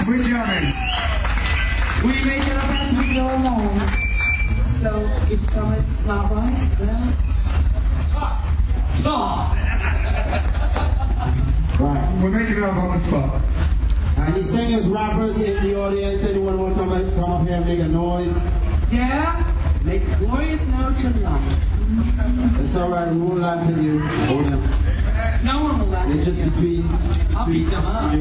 We're jamming. We make it up as we go along. So if something's not right, well, talk. Right. We're making it up on the spot. Any singers, rappers in the audience? Anyone want to come up here and make a noise? Yeah? Make a glorious note to life. It's alright, we won't laugh at you. No one will laugh at you. It's just between us.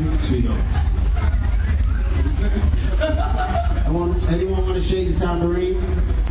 Anyone want to shake the tambourine?